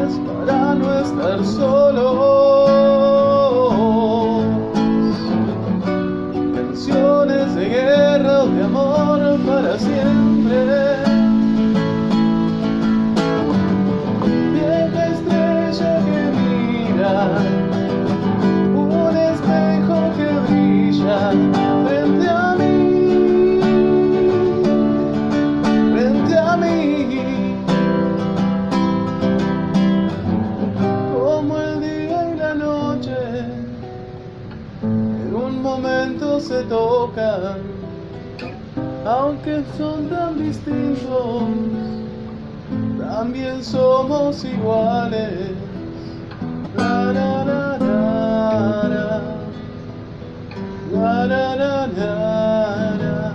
para no estar solos. Canciones de guerra o de amor para siempre. Vieja estrella que mira, un espejo que brilla frente a mí, frente a mí. Como el día y la noche, en un momento se tocan, aunque son tan distintos, también somos iguales. La, la, la, la, la. La, la, la, la, la.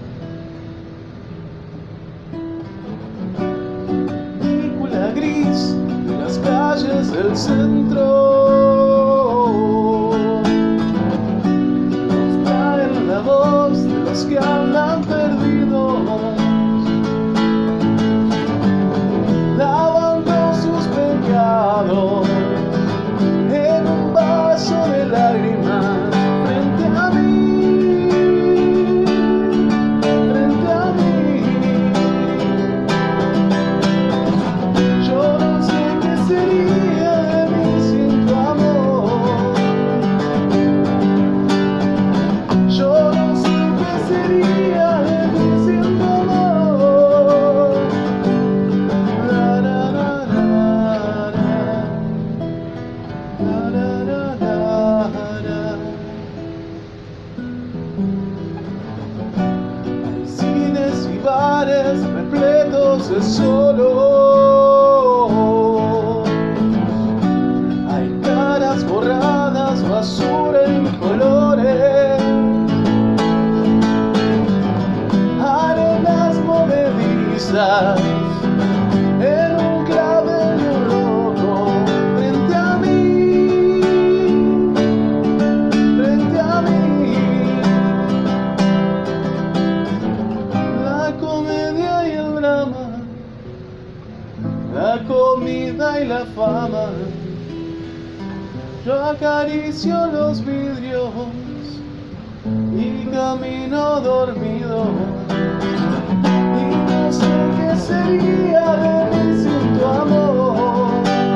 Película gris de las calles del centro nos traen la voz de los que andan perdidos, lavando sus pecados en un vaso de lágrimas. Frente a mí, frente a mí. Yo no sé qué sería de mí sin tu amor. Yo no sé qué sería de mí sin tu amor. La, la, la, la, la. La, la, la, la, la. Hay cines y bares repletos de solo. Hay caras borradas, basura en colores, arenas movedizas en un clavel rojo. Frente a mí, frente a mí. La comedia y el drama, la comida y la fama. Yo acaricio los vidrios y camino dormido. Y no sé qué sería de mí sin tu amor.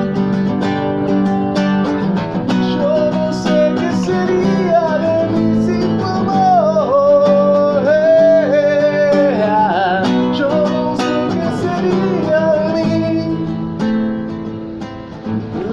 Yo no sé qué sería de mí sin tu amor. Yo no sé qué sería de mí.